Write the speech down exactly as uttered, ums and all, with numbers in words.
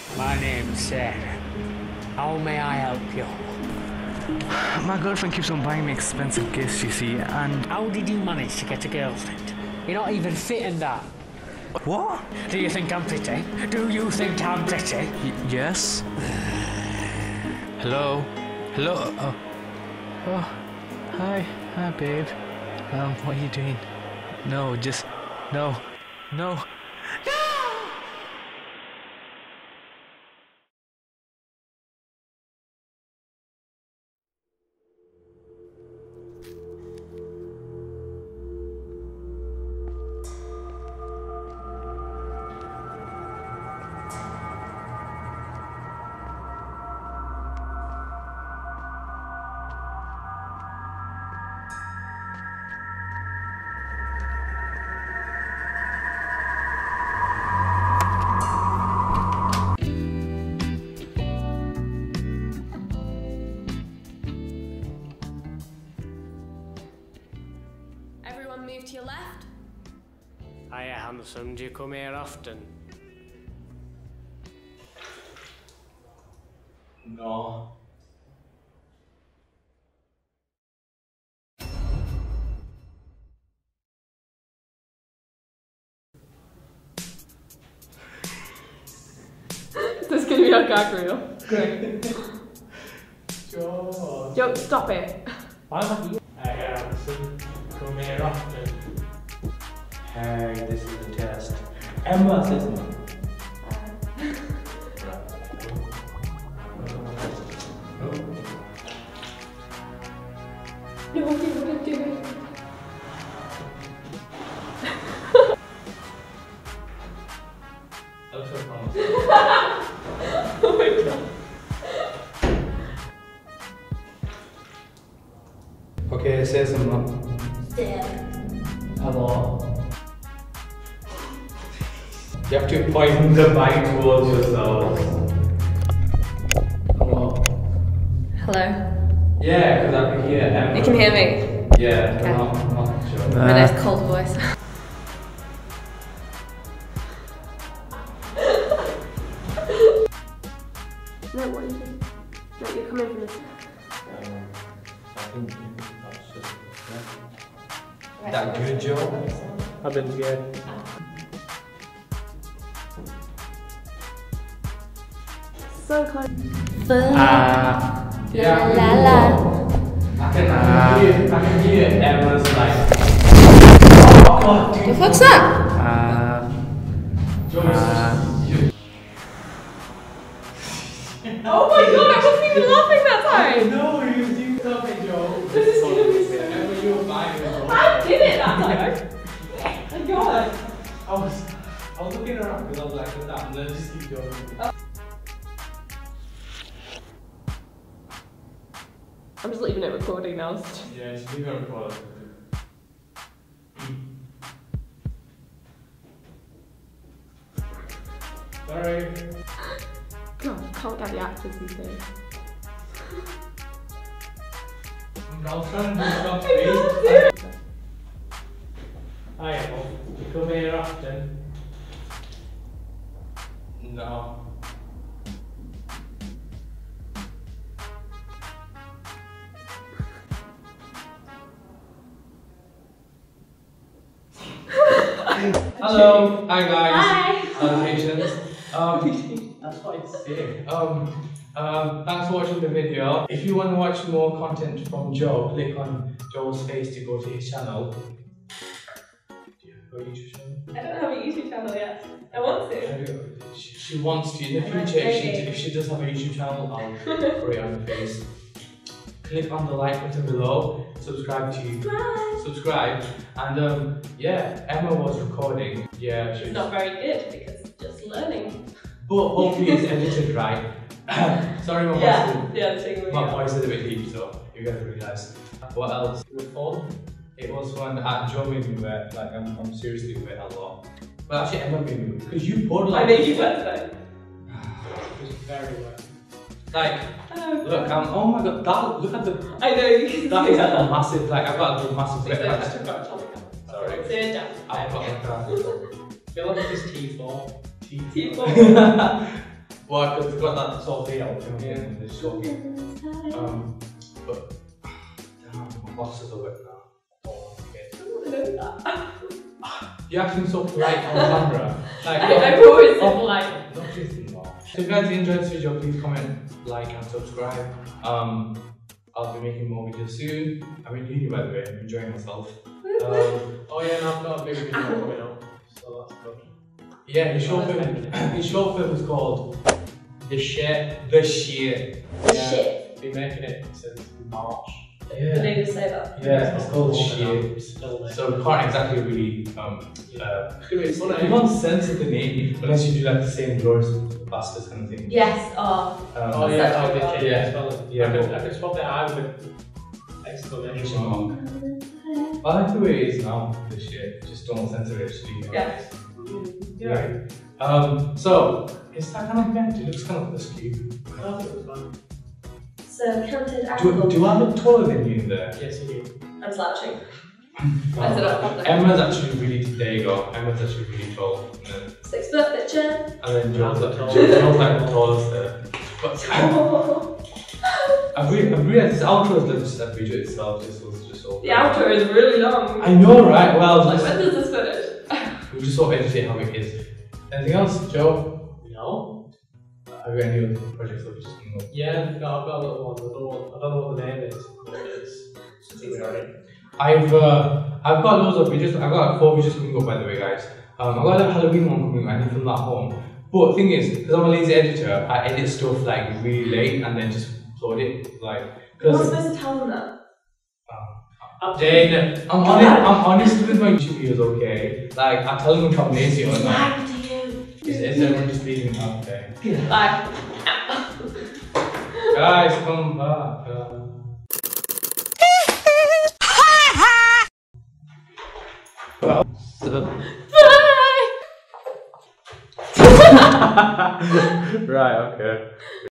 My name's Sarah. How may I help you? My girlfriend keeps on buying me expensive gifts, you see, and... How did you manage to get a girlfriend? You're not even fit in that. What? Do you think I'm pretty? Do you think I'm pretty? Y yes? Hello? Hello? Oh. Oh. Hi. Hi, babe. Um, what are you doing? No, just... No. No. No! Move to your left. Hiya, handsome. Do you come here often? No. This is gonna be our gag reel. Great. Joe. Joe, stop it. Why am I here? Hiya, handsome. Come here often. Hey, this is a test. Emma says no. No, what did you do? Oh my god. Okay, say something. Step. Hello. You have to point the mic towards yourself. Hello. Hello. Yeah, because I can hear Emma. You can hear me? Yeah, okay. not, not sure. My nice cold voice. No, what is it? No, you're coming from this. Um, I think that's just, yeah. Right. That good, Joe? Abdin's good. So close. Uh... Yeah. La la. I can, I can hear, I can hear Emma's like. Oh god, dude. The fuck's that? Uh... Joe, Uh... you. Oh my god, I wasn't even laughing that time! No, you do something, Joe. This is gonna be so Emma, you were fine. I did it that time! Oh my god! I was, I was looking around because I was like, that, and then just keep going. Oh. I'm just leaving it recording now. Yeah, just leave it recorded. Sorry. God, I can't get the actors these days. I'm trying to do I something. can't do it! Hiya, Mum. You come here often? No. Hello, hi guys. Hi. Uh, patience. Um, that's what it's saying. Um, um, thanks for watching the video. If you want to watch more content from Joe, click on Joe's face to go to his channel. Do you have a YouTube channel? I don't have a YouTube channel yet. I want to. She, she wants to in the future. If she, if she does have a YouTube channel, I'll put it on her face. Click on the like button below. Subscribe to Subscribe. subscribe. And um, yeah, Emma was recording. Yeah, she It's was, not very good because just learning. but hopefully it's edited right. Sorry, my Yeah, voice. yeah, the thing is, my voice is a bit deep, so you're gonna realise. What else? It was fun. It was when uh, Joe made me wet. Like I'm, I'm seriously wet a lot. Well, actually, Emma made me wet because you poured like. I made you wet today. It was very wet. Like, Oh, look, um, oh my god, that, look at the. I know you can That see is that. like a massive, like I've got a massive It's wet like patch. extra crunch on the camera. Sorry. Sit down. I've got like a. I feel like it's T four. T four. Why? Because it's got that Sort of feel. yeah, it's sort of, um, but damn, my glasses are wet now. Oh, okay. I don't know that. You're acting so polite on camera. Like, I, I'm always oh, so polite. not just anymore. So if you guys enjoyed this video, please comment, like and subscribe. Um, I'll be making more videos soon. I'm in uni by the way, I'm enjoying myself. Um, Oh yeah, and I've got a big video coming up, so that's good. yeah, his short film, his short film is called The shit. The Shit. Yeah. Shit. Been making it since March. Did they just say that? Yeah, it's called The Shit. Still making So we can't exactly really um uh It's gonna be you funny. can't censor the name unless you do like the same Glorious Bastards kind of thing. Yes, oh. Um, Oh yeah, That's oh, the right. kid, Yeah. yeah. Well, Yeah, I could, but- I could swap the I with exclamation mark. I like the way it is now, The Shit. Just don't censor it, just leave it. Yeah. Yeah. Um, so, is that kind of bent? It looks kind of askew. I thought it was fun. So, counted apple. Do, do I look taller than you in there? Yes, you do. I'm slouching. I said up properly. Emma's actually really, there you go. Emma's actually really tall. And then, Six foot picture. and then Joel's like, Tall. Joel's like the tallest there. But I've, re- I've realized this outro is just that video itself just was just so. The outro is really long. I know, right? Well, Like, just, when does this finish? we just sort of educate how it is. Anything else, Joe? No? Have you got any other projects that we just coming up? Yeah, no, I've got a little one. I don't know, I don't know what the name is, but it's something already. I've uh, I've got loads of videos. I've got like four videos coming up, by the way, guys. Um, I've got a Halloween one coming up. I need to film that at home. But the thing is, because I'm a lazy editor, I edit stuff like really late and then just upload it. Like, You're not because supposed to tell them that. Abdin. I'm honest. I'm honest with my YouTube videos, okay? Like, I tell them if I'm lazy or not. Lying to you. Is, is everyone just leaving me out there? Like, Guys, come back. Uh, well, so, bye! right, okay.